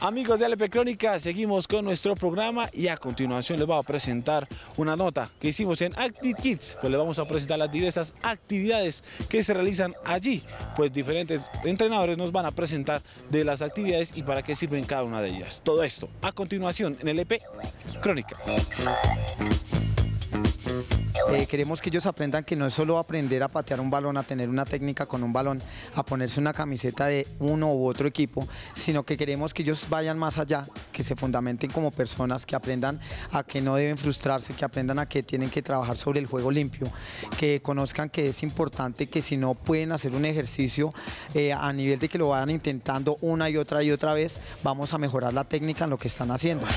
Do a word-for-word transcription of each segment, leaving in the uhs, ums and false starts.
Amigos de L P Crónica, seguimos con nuestro programa y a continuación les voy a presentar una nota que hicimos en Active Kids. Pues les vamos a presentar las diversas actividades que se realizan allí. Pues diferentes entrenadores nos van a presentar de las actividades y para qué sirven cada una de ellas. Todo esto a continuación en L P Crónicas. Eh, queremos que ellos aprendan que no es solo aprender a patear un balón, a tener una técnica con un balón, a ponerse una camiseta de uno u otro equipo, sino que queremos que ellos vayan más allá, que se fundamenten como personas, que aprendan a que no deben frustrarse, que aprendan a que tienen que trabajar sobre el juego limpio, que conozcan que es importante que si no pueden hacer un ejercicio eh, a nivel de que lo vayan intentando una y otra y otra vez, vamos a mejorar la técnica en lo que están haciendo.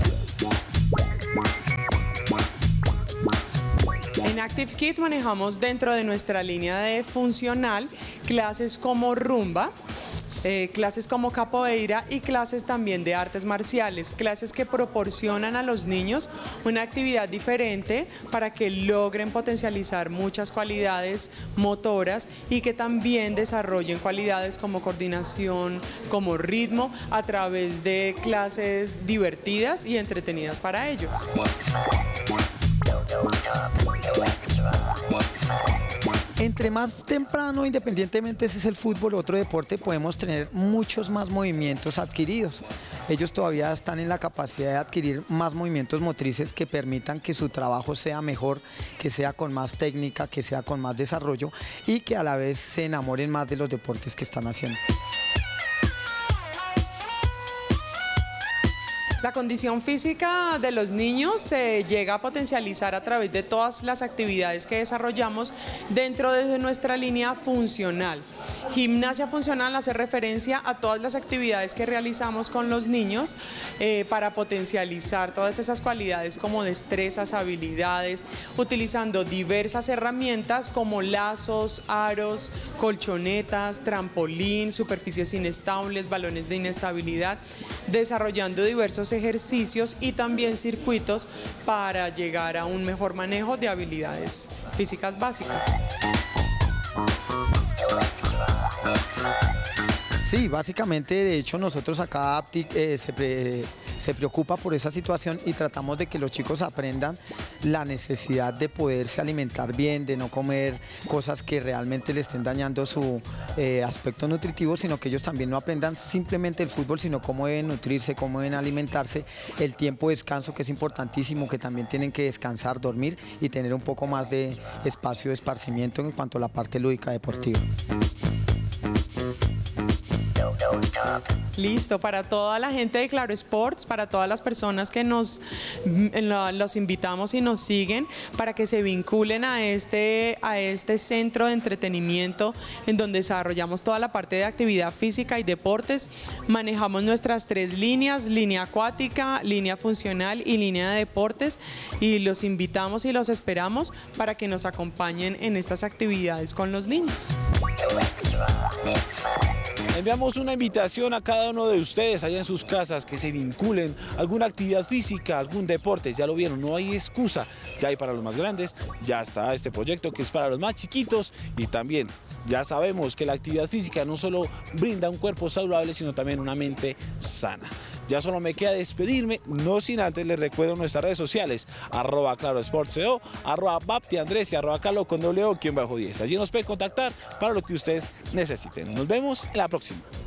En Active Kids manejamos dentro de nuestra línea de funcional clases como rumba, eh, clases como capoeira y clases también de artes marciales, clases que proporcionan a los niños una actividad diferente para que logren potencializar muchas cualidades motoras y que también desarrollen cualidades como coordinación, como ritmo, a través de clases divertidas y entretenidas para ellos. Entre más temprano, independientemente si es el fútbol o otro deporte, podemos tener muchos más movimientos adquiridos. Ellos todavía están en la capacidad de adquirir más movimientos motrices que permitan que su trabajo sea mejor, que sea con más técnica, que sea con más desarrollo y que a la vez se enamoren más de los deportes que están haciendo. La condición física de los niños se llega a potencializar a través de todas las actividades que desarrollamos dentro de nuestra línea funcional. Gimnasia funcional hace referencia a todas las actividades que realizamos con los niños eh, para potencializar todas esas cualidades como destrezas, habilidades, utilizando diversas herramientas como lazos, aros, colchonetas, trampolín, superficies inestables, balones de inestabilidad, desarrollando diversos ejercicios y también circuitos para llegar a un mejor manejo de habilidades físicas básicas. Sí, básicamente, de hecho, nosotros acá Aptic eh, se, pre, se preocupa por esa situación y tratamos de que los chicos aprendan la necesidad de poderse alimentar bien, de no comer cosas que realmente le estén dañando su eh, aspecto nutritivo, sino que ellos también no aprendan simplemente el fútbol, sino cómo deben nutrirse, cómo deben alimentarse, el tiempo de descanso que es importantísimo, que también tienen que descansar, dormir y tener un poco más de espacio de esparcimiento en cuanto a la parte lúdica deportiva. Listo, para toda la gente de Claro Sports, para todas las personas que nos los invitamos y nos siguen para que se vinculen a este, a este centro de entretenimiento en donde desarrollamos toda la parte de actividad física y deportes. Manejamos nuestras tres líneas, línea acuática, línea funcional y línea de deportes, y los invitamos y los esperamos para que nos acompañen en estas actividades con los niños. Enviamos una invitación a cada uno de ustedes allá en sus casas que se vinculen a alguna actividad física, algún deporte. Ya lo vieron, no hay excusa. Ya hay para los más grandes, ya está este proyecto que es para los más chiquitos y también ya sabemos que la actividad física no solo brinda un cuerpo saludable, sino también una mente sana. Ya solo me queda despedirme, no sin antes les recuerdo nuestras redes sociales, arroba Claro Sports C O, arroba Bapti Andrés y arroba Carlo con doble O, quien bajo diez. Allí nos pueden contactar para lo que ustedes necesiten. Nos vemos en la próxima.